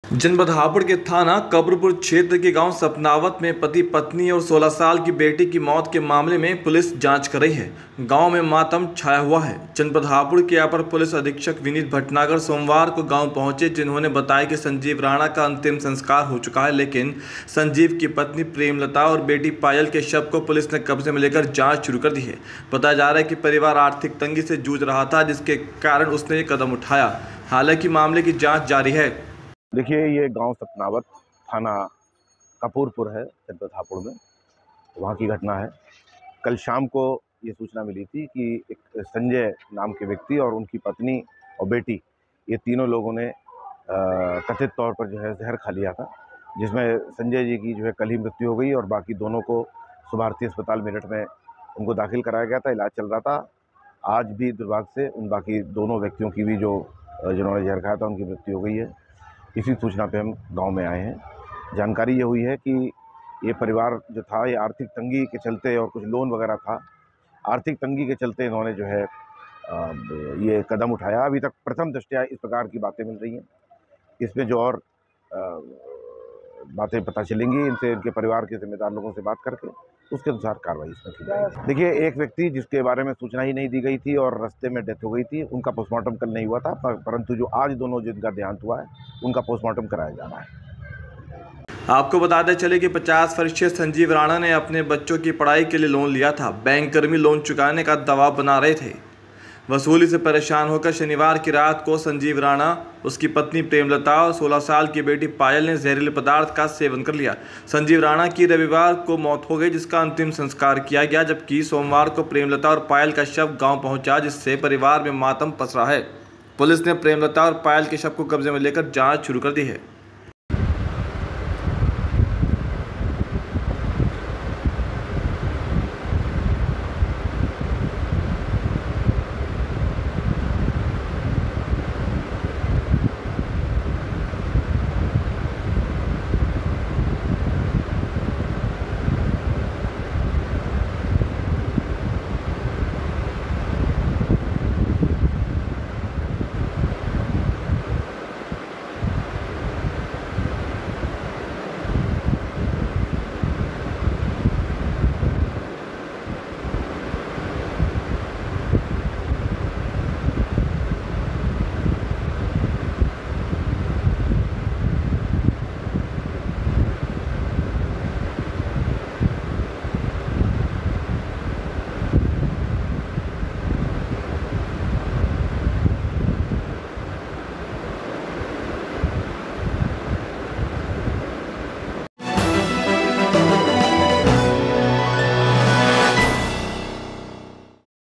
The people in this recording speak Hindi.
जनपद हापुड़ के थाना कब्रपुर क्षेत्र के गांव सपनावत में पति पत्नी और 16 साल की बेटी की मौत के मामले में पुलिस जांच कर रही है। गांव में मातम छाया हुआ है। जनपद हापुड़ के अपर पुलिस अधीक्षक विनीत भटनागर सोमवार को गांव पहुंचे, जिन्होंने बताया कि संजीव राणा का अंतिम संस्कार हो चुका है, लेकिन संजीव की पत्नी प्रेमलता और बेटी पायल के शव को पुलिस ने कब्जे में लेकर जाँच शुरू कर दी है। बताया जा रहा है कि परिवार आर्थिक तंगी से जूझ रहा था, जिसके कारण उसने ये कदम उठाया। हालांकि मामले की जाँच जारी है। देखिए, ये गांव सपनावत थाना कपूरपुर है जनपद हापुड़ में, वहाँ की घटना है। कल शाम को ये सूचना मिली थी कि एक संजय नाम के व्यक्ति और उनकी पत्नी और बेटी, ये तीनों लोगों ने कथित तौर पर जो है जहर खा लिया था, जिसमें संजय जी की जो है कल ही मृत्यु हो गई और बाकी दोनों को भारतीय अस्पताल मेरठ में उनको दाखिल कराया गया था, इलाज चल रहा था। आज भी दुर्भाग्य से उन बाकी दोनों व्यक्तियों की भी जिन्होंने जहर खाया था उनकी मृत्यु हो गई है। इसी सूचना पे हम गांव में आए हैं। जानकारी ये हुई है कि ये परिवार जो था, ये आर्थिक तंगी के चलते और कुछ लोन वगैरह था, आर्थिक तंगी के चलते इन्होंने जो है ये कदम उठाया। अभी तक प्रथम दृष्टया इस प्रकार की बातें मिल रही हैं। इसमें जो और बातें पता चलेंगी, इनसे इनके परिवार के जिम्मेदार लोगों से बात करके उसके अनुसार कार्रवाई इसमें की जाएगी। देखिए, एक व्यक्ति जिसके बारे में सूचना ही नहीं दी गई थी और रास्ते में डेथ हो गई थी, उनका पोस्टमार्टम कल नहीं हुआ था, परंतु जो आज दोनों जिनका देहांत हुआ है उनका पोस्टमार्टम कराया जाना है। आपको बताते चले कि 50 वर्षीय संजीव राणा ने अपने बच्चों की पढ़ाई के लिए लोन लिया था। बैंक कर्मी लोन चुकाने का दबाव बना रहे थे। वसूली से परेशान होकर शनिवार की रात को संजीव राणा, उसकी पत्नी प्रेमलता और 16 साल की बेटी पायल ने जहरीले पदार्थ का सेवन कर लिया। संजीव राणा की रविवार को मौत हो गई, जिसका अंतिम संस्कार किया गया, जबकि सोमवार को प्रेमलता और पायल का शव गांव पहुंचा, जिससे परिवार में मातम पसरा है। पुलिस ने प्रेमलता और पायल के शव को कब्जे में लेकर जांच शुरू कर दी है।